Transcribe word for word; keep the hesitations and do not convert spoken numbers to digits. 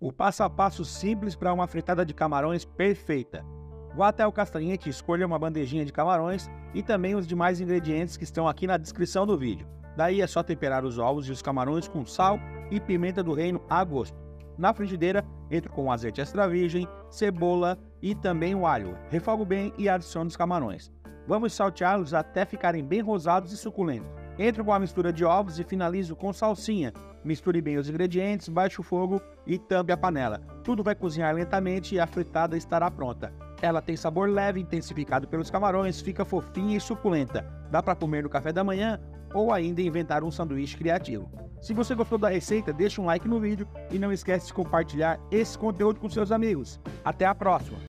O passo a passo simples para uma fritada de camarões perfeita. Vá até o castanhete e escolha uma bandejinha de camarões e também os demais ingredientes que estão aqui na descrição do vídeo. Daí é só temperar os ovos e os camarões com sal e pimenta do reino a gosto. Na frigideira, entre com azeite extra virgem, cebola e também o alho. Refogo bem e adicione os camarões. Vamos salteá-los até ficarem bem rosados e suculentos. Entre com a mistura de ovos e finalize com salsinha. Misture bem os ingredientes, baixe o fogo e tampe a panela. Tudo vai cozinhar lentamente e a fritada estará pronta. Ela tem sabor leve, intensificado pelos camarões, fica fofinha e suculenta. Dá para comer no café da manhã ou ainda inventar um sanduíche criativo. Se você gostou da receita, deixa um like no vídeo e não esquece de compartilhar esse conteúdo com seus amigos. Até a próxima!